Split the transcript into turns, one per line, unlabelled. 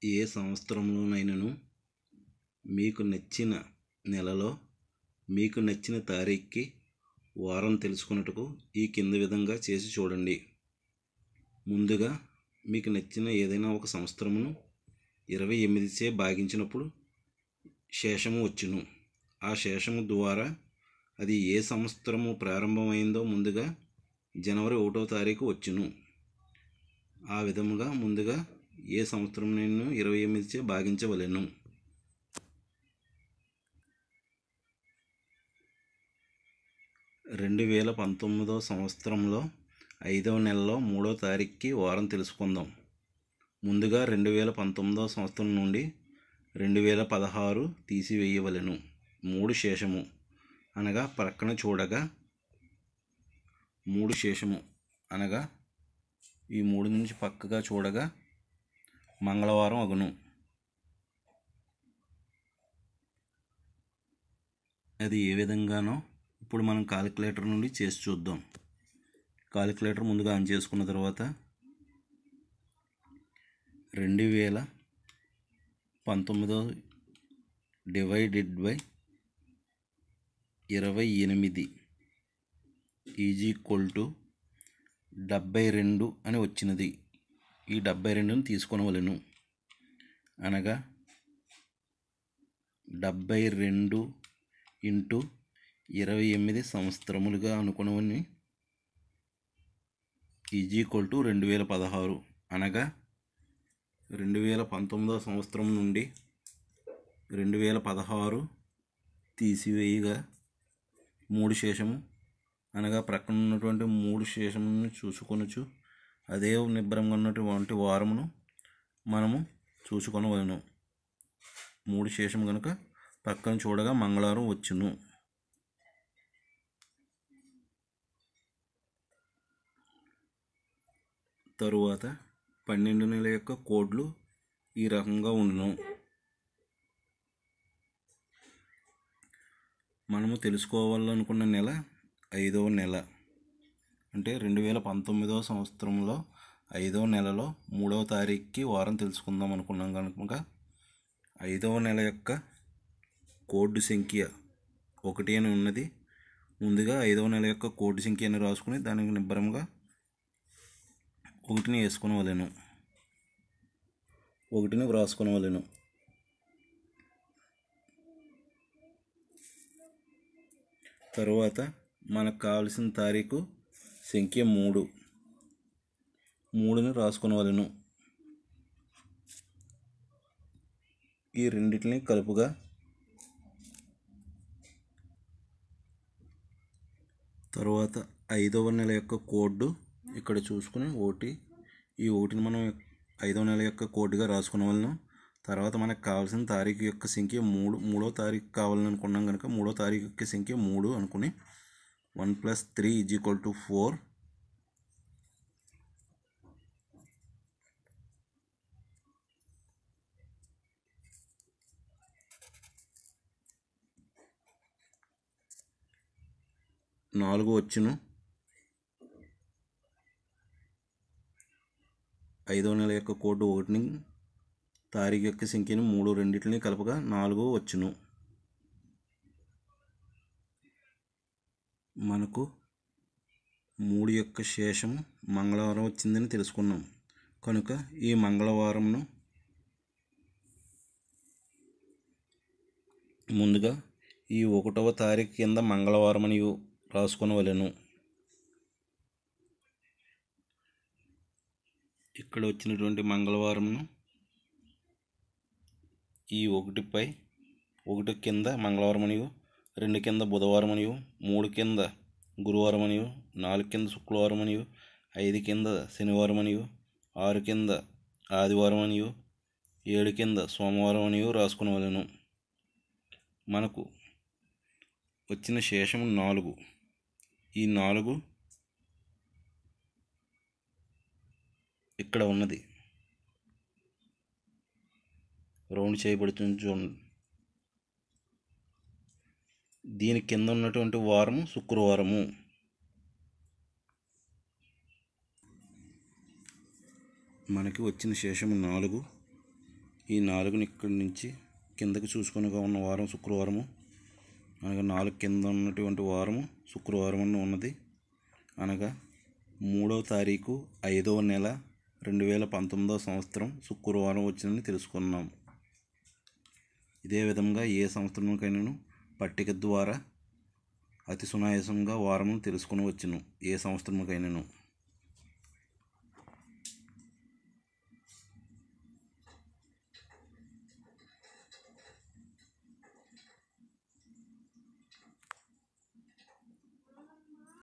ఏ సంవత్సరంలోనైనను మీకు నచ్చిన నెలలో మీకు నచ్చిన తారీఖుకి వారం తెలుసుకొనుటకు ఈ కింది విధంగా చేసి చూడండి. ముందుగా మీకు నచ్చిన ఏదైనా ఒక సంవత్సరమును 28చే భాగించినప్పుడు శేషము వచ్చును. ఆ శేషము ద్వారా అది ఏ సంవత్సరము ప్రారంభమైందో ముందుగా జనవరి 1వ తారీఖు వచ్చును. ఆ విధముగా ముందుగా ఏ సంవత్సరమునైనా 28చే భాగించవలెను. సంవత్సరంలో 5వ నెలలో 3వ తారీఖుకి వారం తెలుసుకుందాం. ముందుగా 2019 సంవత్సరం నుండి 2016 తీసివేయవలెను. 3 శేషము అనగా ప్రక్కన చూడగా 3 శేషము అనగా ఈ 3 నుంచి పక్కగా చూడగా మంగళవారం అగును. అది ఏ విధంగానో ఇప్పుడు మనం కాలిక్యులేటర్ నుండి చేసి చూద్దాం. కాలిక్యులేటర్ ముందుగా ఆన్ చేసుకున్న తర్వాత 2019 divided by 28 is equal to 72 అని వచ్చినది. ఈ 72ని తీసుకొనవలెను. అనగా 72 ఇంటూ 28 సంవత్సరములుగా అనుకున్నవని ఈజ్ ఈక్వల్ టు 2016. అనగా 2019 సంవత్సరం నుండి 2016 తీసివేయగా 3 శేషము అనగా ప్రక్కన ఉన్నటువంటి 3 శేషమును చూసుకొనొచ్చు. అదే నిబ్బరంగా ఉన్నటువంటి వారమును మనము చూసుకొనవలెను. 3 శేషము కనుక పక్కన చూడగా మంగళవారం వచ్చును. తరువాత 12 నెల యొక్క కోడ్లు ఈ రకంగా ఉండును. మనము తెలుసుకోవాలనుకున్న నెల 5వ నెల, అంటే 2019 సంవత్సరంలో 5వ నెలలో 3వ తారీఖుకి వారం తెలుసుకుందాం అనుకున్నాం కనుక 5వ నెల యొక్క కోడ్ సంఖ్య 1 అని ఉన్నది. ముందుగా 5వ నెల యొక్క కోడ్ సంఖ్య అని రాసుకుని దానికి నిబ్బరంగా 1ని వేసుకొనవలెను. 1ని వ్రాసుకొనవలెను. తరువాత మనకు కావలసిన తారీఖు సంఖ్య 3ని రాసుకొనవలెను. ఈ రెండింటిని కలుపుగా తరువాత 5వ నెల యొక్క కోడ్ ఇక్కడ చూసుకుని ఈ 1ని మనం 5వ నెల యొక్క కోడ్గా రాసుకునవలను. తర్వాత మనకు కావాల్సిన తారీఖు యొక్క సంఖ్య 3వ తారీఖు కావాలని అనుకున్నాం కనుక 3వ తారీఖు యొక్క సంఖ్య 3 అనుకుని 1 + 3 = 4. నాలుగు వచ్చును. 5వ నెల యొక్క కోడ్ 1ని తారీఖు యొక్క సంఖ్యని 3 రెండింటిని కలపగా 4 వచ్చును. మనకు 3 యొక్క శేషం మంగళవారం వచ్చిందని తెలుసుకున్నాం కనుక ఈ మంగళవారంను ముందుగా ఈ 1వ తారీఖు కింద మంగళవారం అని రాసుకొనవలెను. ఇక్కడ వచ్చినటువంటి మంగళవారంను ఈ 1 కింద మంగళవారం అని, 2 కింద బుధవారం అని, 3 కింద గురువారం అని, 4 కింద శుక్రవారం అని, 5 కింద శనివారం అని, 6 కింద ఆదివారం అని, 7 కింద సోమవారం అని రాసుకొనవలెను. మనకు వచ్చిన శేషము 4. ఈ 4 ఇక్కడ ఉన్నది, రౌండ్ చేయబడుతుంది చూడండి. దీని కింద ఉన్నటువంటి వారము శుక్రవారము. మనకి వచ్చిన శేషము 4. ఈ 4ని ఇక్కడి నుంచి కిందకి చూసుకొనిగా ఉన్న వారం శుక్రవారము, అనగా 4 కింద ఉన్నటువంటి వారము శుక్రవారం అని ఉన్నది. అనగా 3వ తారీఖు 5వ నెల 2019వ సంవత్సరం శుక్రవారం వచ్చిందని తెలుసుకున్నాం. ఇదే విధంగా ఏ సంవత్సరంకైనాను పట్టిక ద్వారా అతి సునాయాసంగా వారమును తెలుసుకుని వచ్చును. ఏ సంవత్సరంకైనాను